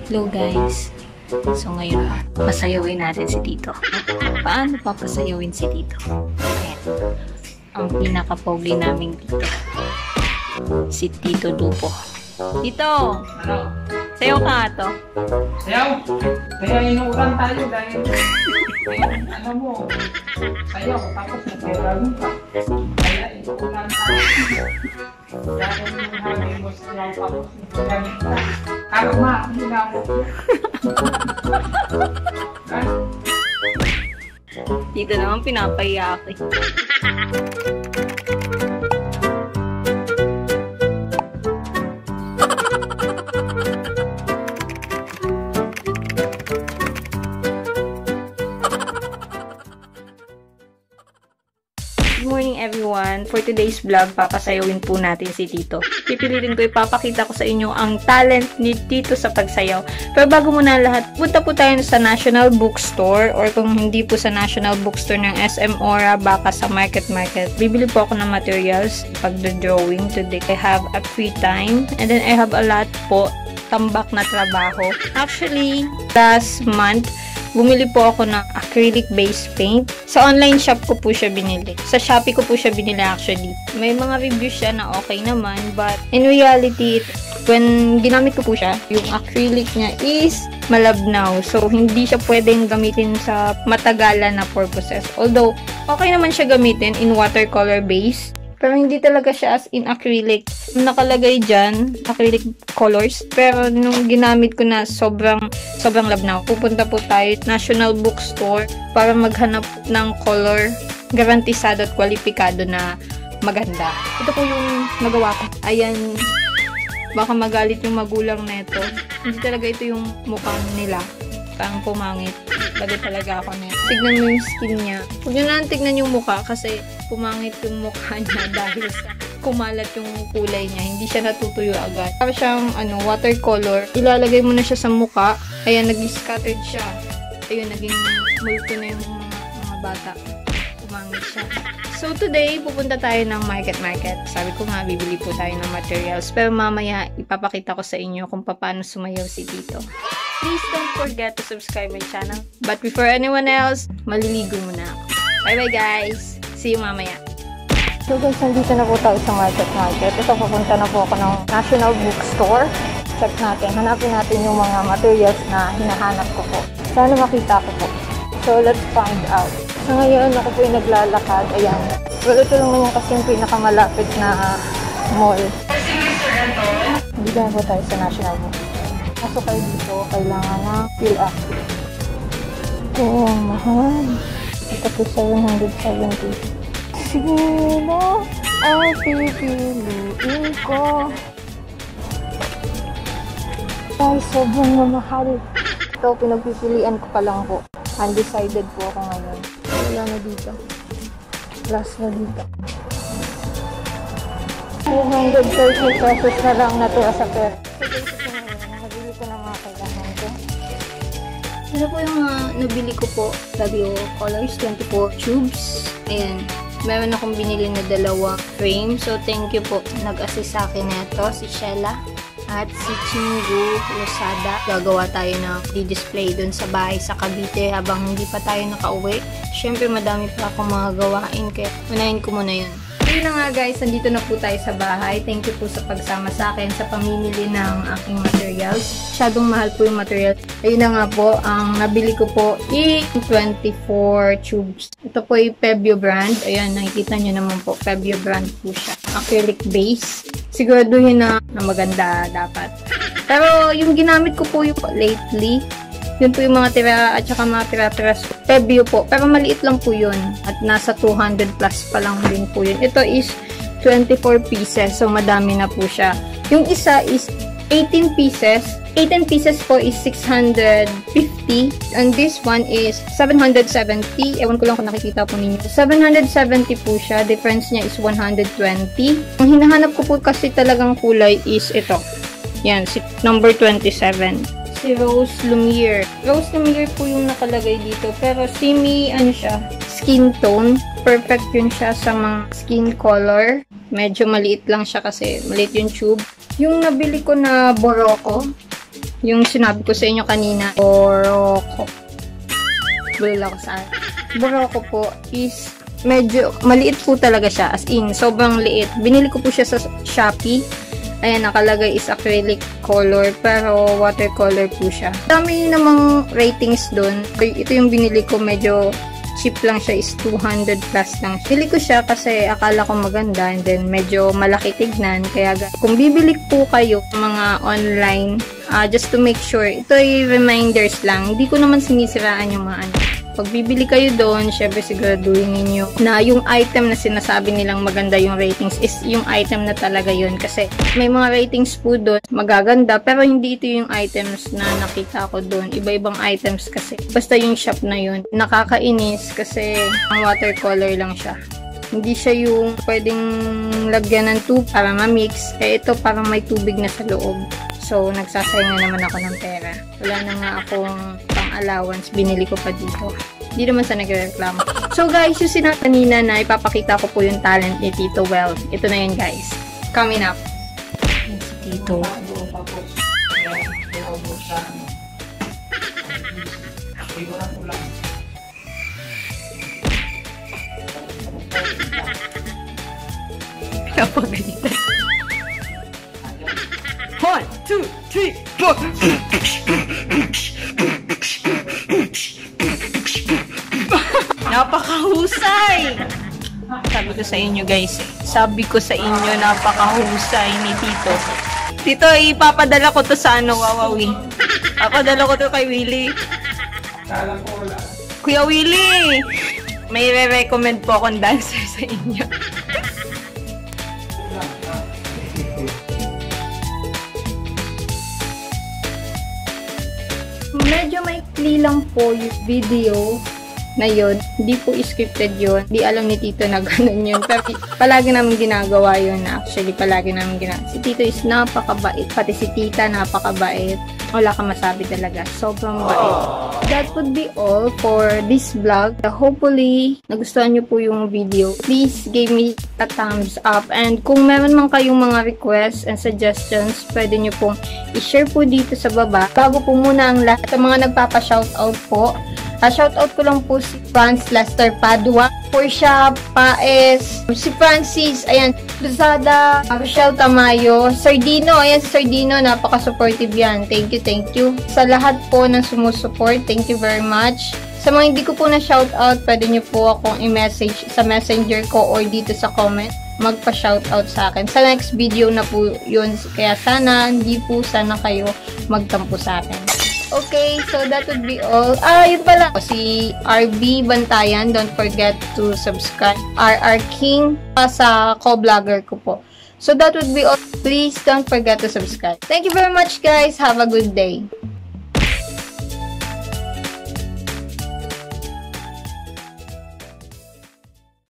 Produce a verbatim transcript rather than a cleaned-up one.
Hello guys. So ngayon, pasayawin natin si Tito. Paano papasayawin si Tito? Ayan. Ang pinaka-pogi namin dito. Si Tito Lupo. Tito! Ano? Sayaw ka nga to. Sayaw? Kaya inuulan tayo dahil ano mo, sayaw tapos nagkagaling ka. Kaya inuulan tayo. Dahil namin mo sayaw tapos nagkagaling ka. Karma, hindi mo. Tito naman pinapahiya ako. Good morning everyone! For today's vlog, papasayawin po natin si Tito. Pipilitin ko ipapakita ko sa inyo ang talent ni Tito sa pagsayaw. Pero bago muna lahat, punta po tayo sa National Bookstore or kung hindi po sa National Bookstore ng S M Ora, baka sa Market Market. Bibili po ako ng materials pag-drawing today. I have a free time and then I have a lot po tambak na trabaho. Actually, last month, bumili po ako ng acrylic base paint. Sa online shop ko po siya binili. Sa Shopee ko po siya binili actually. May mga reviews siya na okay naman. But in reality, when ginamit ko po siya, yung acrylic niya is malabnaw. So, hindi siya pwedeng gamitin sa matagalan na purposes. Although, okay naman siya gamitin in watercolor base. Pero hindi talaga siya as in acrylic. Nakalagay dyan, acrylic colors. Pero nung ginamit ko na sobrang, sobrang labnaw. Pupunta po tayo National Bookstore para maghanap ng color garantisado at kwalipikado na maganda. Ito po yung nagawa ko. Ayan, baka magalit yung magulang neto. Hindi talaga ito yung mukha nila. Parang pumangit. Bagay talaga ako na. Tignan mo yung skin niya. Huwag nyo na tignan yung mukha kasi pumangit yung mukha niya dahil sa kumalat yung kulay niya. Hindi siya natutuyo agad. Para siyang ano, watercolor. Ilalagay mo na siya sa mukha. Ayan, nag-scattered siya. Ayun, naging multo na yung mga bata. Pumangit siya. So today, pupunta tayo ng Market Market. Sabi ko nga, bibili po tayo ng materials. Pero mamaya, ipapakita ko sa inyo kung paano sumayaw si Tito. Please don't forget to subscribe my channel. But before anyone else, maliligo muna ako. Bye-bye guys! See you mamaya. So guys, nandito na po tayo sa Market Market. Ito, pupunta na po ako ng National Bookstore. Check natin. Hanapin natin yung mga materials na hinahanap ko po. Sana makita ko po. So let's find out. So ngayon, ako po yung naglalakad. Ayan. Well, ito lang naman kasi yung pinakamalapit na mall. Dito na po tayo sa National Bookstore. Kaso kayo dito, kailangan na fill up. Oo, oh, mahal. Ito po seven hundred seventy. Sino ang pipiliin ko? Ay, sobrang mamahal. Ito, pinagpipilian ko pa lang po. Undecided po ako ngayon. Wala na dito. Last na dito. two hundred thirty pesos na lang natura sa pera. Nabili ko na mga kailangan ko. Ito po yung mga uh, nabili ko po. W Colors, twenty-four tubes. Ayan. Meron akong binili na dalawa frame. So, thank you po. Nag-assist sa akin neto, si Sheila. At si Chingu Losada. Gagawa tayo ng di-display dun sa bahay sa Cavite habang hindi pa tayo nakauwi. Siyempre, madami pa akong mga gawain. Kaya, unahin ko muna yun. Ayun na nga guys, nandito na po tayo sa bahay. Thank you po sa pagsama sa akin sa pamimili ng aking materials. Masyadong mahal po yung material. Ayun na nga po, ang nabili ko po i twenty-four tubes. Ito po yung Pebio brand. Ayan, nakikita nyo naman po, Pebio brand po siya. Acrylic base. Siguraduhin na, na maganda dapat. Pero yung ginamit ko po yung lately, yun po yung mga tira at saka mga tira-tiras Pebio po. Pero maliit lang po yun. At nasa two hundred plus pa lang din po yun. Ito is twenty-four pieces. So, madami na po siya. Yung isa is eighteen pieces. eighteen pieces po is six hundred fifty. And this one is seven hundred seventy. Ewan ko lang kung nakikita po ninyo. seven hundred seventy po siya. Difference niya is one hundred twenty. Ang hinahanap ko po kasi talagang kulay is ito. Yan, si number twenty-seven. Si Rose Lumiere. Rose Lumiere po yung nakalagay dito. Pero semi, ano siya, skin tone. Perfect yun siya sa mga skin color. Medyo maliit lang siya kasi maliit yung tube. Yung nabili ko na Boroko, Yung sinabi ko sa inyo kanina, Boroko. Bulol ako saan. Boroko po is medyo maliit po talaga siya. As in, sobrang liit. Binili ko po siya sa Shopee. Ayan, nakalagay is acrylic color, pero watercolor po siya. Dami namang ratings doon. Ito yung binili ko, medyo cheap lang siya, is two hundred plus lang. Bili ko siya kasi akala ko maganda, and then medyo malaki tignan. Kaya kung bibili po kayo mga online, uh, just to make sure, ito ay reminders lang. Hindi ko naman sinisiraan yung mga ano. Pag bibili kayo doon, syempre siguraduhin ninyo na yung item na sinasabi nilang maganda yung ratings is yung item na talaga yun. Kasi may mga ratings po doon magaganda, pero hindi ito yung items na nakita ko doon. Iba-ibang items kasi. Basta yung shop na yun. Nakakainis kasi ang watercolor lang siya. Hindi siya yung pwedeng lagyan ng tubig para ma-mix. Eh ito parang may tubig na sa loob. So, nagsasayang na naman ako ng pera. Wala na nga akong pang-allowance. Binili ko pa dito. Hindi naman sa nagreklamo. So, guys, yung sinabi kanina na ipapakita ko po yung talent ni Tito Well. Ito na yun, guys. Coming up. Yan si Tito. Napagalitan. One, two, three, four. Napakahusay! Sabi ko sa inyo, guys. Sabi ko sa inyo, napakahusay ni Tito. Tito, ipapadala ko to sa ano, Wawawi. Papadala ko to kay Willie. Kuya Willie! May re-recommend po akong dancer sa inyo. Medyo maikli lang po yung video na yun. Hindi po scripted yun. Hindi alam ni Tito na ganun yun. Pero palagi namin ginagawa yun. Actually, palagi namin ginagawa. Si Tito is napakabait. Pati si Tita napakabait. Wala ka masabi talaga. Sobrang bait. That would be all for this vlog. Hopefully, nagustuhan nyo po yung video. Please give me a thumbs up. And kung meron man kayong mga requests and suggestions, pwede nyo pong i-share po dito sa baba. Bago po muna ang lahat sa mga nagpapa-shoutout po. Uh, shoutout ko lang po si Franz Lester Padua, Portia Paes, si Francis, ayan, Luzada, Rochelle Tamayo, Sardino, ayan si Sardino, napaka-supportive yan. Thank you, thank you. Sa lahat po ng sumusuport, thank you very much. Sa mga hindi ko po na shoutout, pwede nyo po akong i-message sa messenger ko or dito sa comment. Magpa-shoutout sa akin. Sa next video na po yun. Kaya sana, hindi po sana kayo magtampo sa akin. Okay, so that would be all. Ah, yun pala. Si R B Bantayan, don't forget to subscribe. R R King pa sa co-vlogger ko po. So that would be all. Please don't forget to subscribe. Thank you very much, guys. Have a good day.